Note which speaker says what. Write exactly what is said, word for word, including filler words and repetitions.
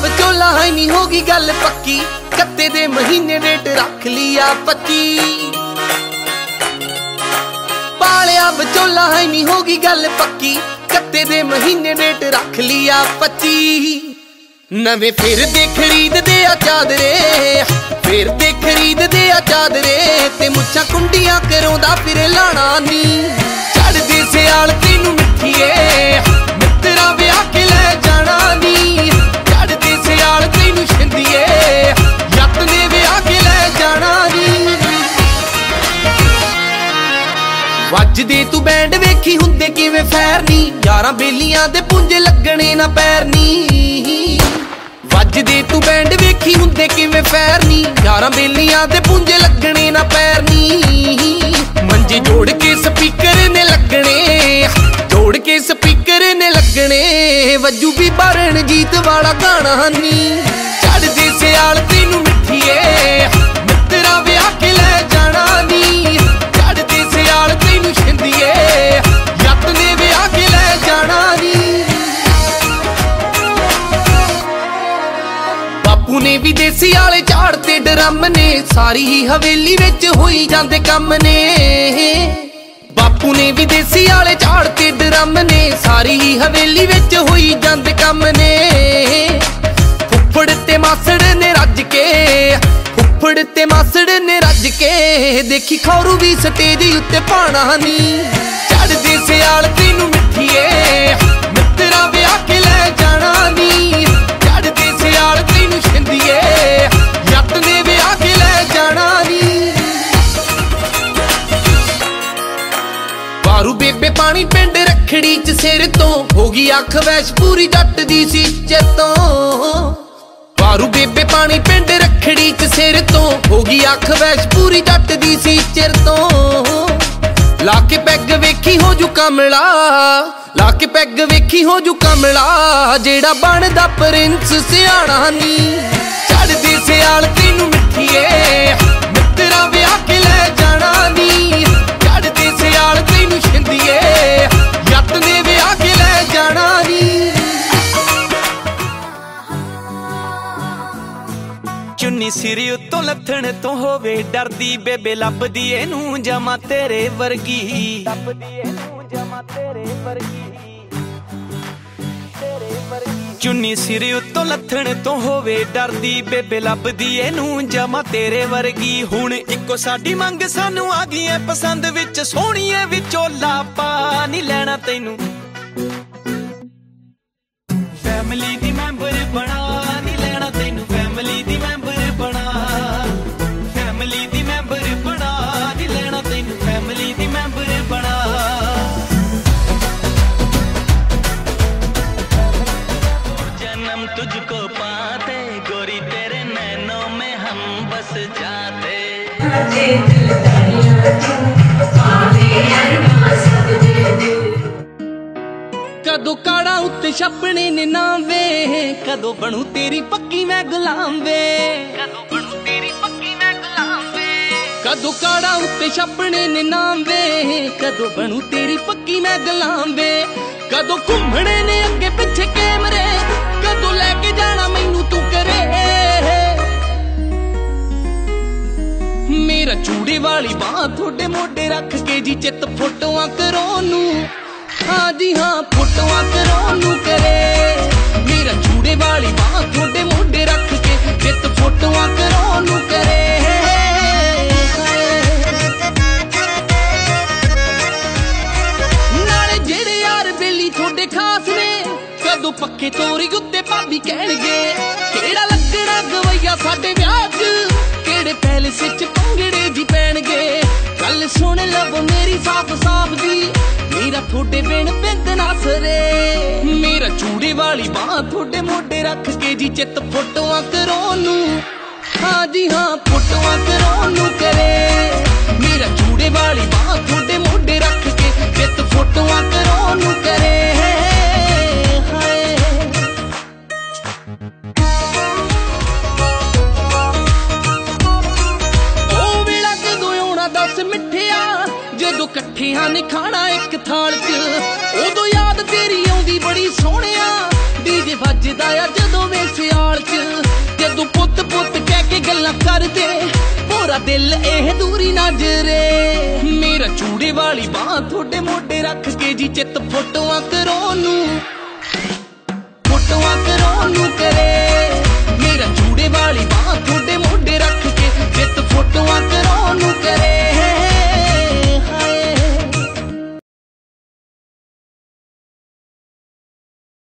Speaker 1: ਵਿਚੋਲਾ ਹੈ ਨੀ होगी गल पक्की कत्ते दे महीने डेट रख लिया पच्ची पालिया विचोला है नी होगी गल पक्की कत्ते दे महीने डेट रख लिया पच्ची नवे फिर दे खरीद दे आ चादरे फिर दे खरीद दे आ चादरे ते मुच्छां कुंडियां करोंदा फिर लाना नी चढ़ दे सियाल तेनू मिठीए मित्तरा विआह के ले जाना नी चढ़ दे सियाल तेनू छिंदिए जत ने विआह के ले जाना नी वजदे तू बैंड वेखी हुंदे किवें फैर नी यारां बेलियां दे पुंजे लगणे ना पैर नी वजदे तू बैंड वेखी हुंदे किवें फैर नी यारां बेलियां दे पुंजे लगणे ना पैर नी मंजे जोड़ के स्पीकर ने लगणे जोड़ के स्पीकर ने लगणे वजू भी बारण जीत वाला गाना नी चढ़ दे सियाल तेनू मिठीए मित्तरा विआह के ले जाना नी चढ़ दे सियाल तेनू छिंदिए जत ने विआह के ले जाना नी बापू ने भी देसी आले झाड़ते ड्रम ने सारी ही हवेली विच होई जांदे कम ने बापू ने भी देसी आले झाड़ते ड्रम ने सारी ही हवेली विच होई जांदे कम ने फुफड़ ते मासड़ ने रज के फुफड़ ते मासड़ ने रज के देखी खौरू भी स्टेज उत्ते पाना नी चढ़ दे सियाल तेनू मिठीए मित्तरा विआह के ले जाना नी चढ़ दे सियाल तेनू छिंदिए जत ने विआह के ले जाना नी बारू बेबे पानी पिंड रखड़ी च सिर तो होगी अख वैश पूरी जट दी सीचे तो बारू बेबे पानी पिंड रखड़ी च सिर तो होगी अख वैश पूरी जट दी सीचर तो लाके पैग वेखी हो जू कमला लाके पैग वेखी हो जू कमला जेड़ा बनदा प्रिंस सियाणा नी चढ़ दे सियाल तेनू मिठीए मित्तरा विआह के ले जाना नी चढ़ दे सियाल तेनू छिंदिए जत ने विआह के ले जाना नी चुन्नी सिर उत्तों लथण तो होवे डरदी बेबे लभदी एनू जमा तेरे वर्गी लभदी एनू जमा तेरे वर्गी तेरे वर्गी चुन्नी सिर उत्तों लथण तो होवे डरदी बेबे लभदी एनू जमा तेरे वर्गी हुण इक्को साडी मंग सानू आ गई है पसंद विच सोहणीए विचोला पा नी लैणा तैनू फैमिली दी मैंबर बना नी लैणा तैनू फैमिली दी मैंबर बना फैमिली दी मैंबर बना नी लैणा तैनू फैमिली दी मैंबर बना जन्म तुझको पाते गोरी तेरे नैनों में हम बस जाते कदों काड़ा उत्ते छपने ने नाम वे कदों बनू तेरी पक्की मैं गुलाम वे कदों बनू तेरी पक्की मैं गुलाम वे कदों काड़ा उत्ते छपने ने नाम वे कदों बनू तेरी पक्की मैं गुलाम वे कदों घूमने ने अगे पिछे कैमरे कदों लेके जाना मैनू तू करे मेरा चूड़े वाली बांह थोड़े मोढे रख के जी चित फोटोआं करो नू हाँ जी हाँ फोटोआं करो नू करे मेरा चूड़े वाली बांह थोड़े मोढे रख के चित फोटोआं करो नू करे नाले जेड़े यार बेली थोड़े खास ने कदों पक्के तोरी उत्ते भाभी कहणगे केड़ा लगना गवैया साडे विआह च केड़े पैलेस च भंगड़े जी पैणगे गल सुन लवो मेरी साफ साफ दी मेरा थोड़े बिन बिंद ना सरे मेरा चूड़े वाली बांह थोड़े मोढे रख के जी चित फोटोआं करो नू हाँ जी हाँ फोटोआं करो नू करे मेरा चूड़े वाली बांह थोड़े मोढे रख के चित फोटोआं करो नू करे जदों कट्ठियां ने खाना एक थाल च उदों याद तेरी आउंदी बड़ी सोहणिया ਡੀਜੇ ਵੱਜਦਾ ਆ ਜਦੋਂ ਵੇ ਸਿਆਲ ਚ, ਜਦੋਂ ਪੁੱਤ ਪੁੱਤ ਕਹਿ ਕੇ ਗੱਲਾਂ ਕਰਦੇ, ਪੂਰਾ ਦਿਲ ਇਹ ਦੂਰੀ ਨਜ਼ਰੇ। ਮੇਰਾ ਚੂੜੇ ਵਾਲੀ ਬਾਂਹ ਤੁਹਾਡੇ ਮੋਢੇ ਰੱਖ ਕੇ ਜੀ ਚਿੱਤ ਫੋਟੋਆਂ ਕਰਾਉਣ ਨੂੰ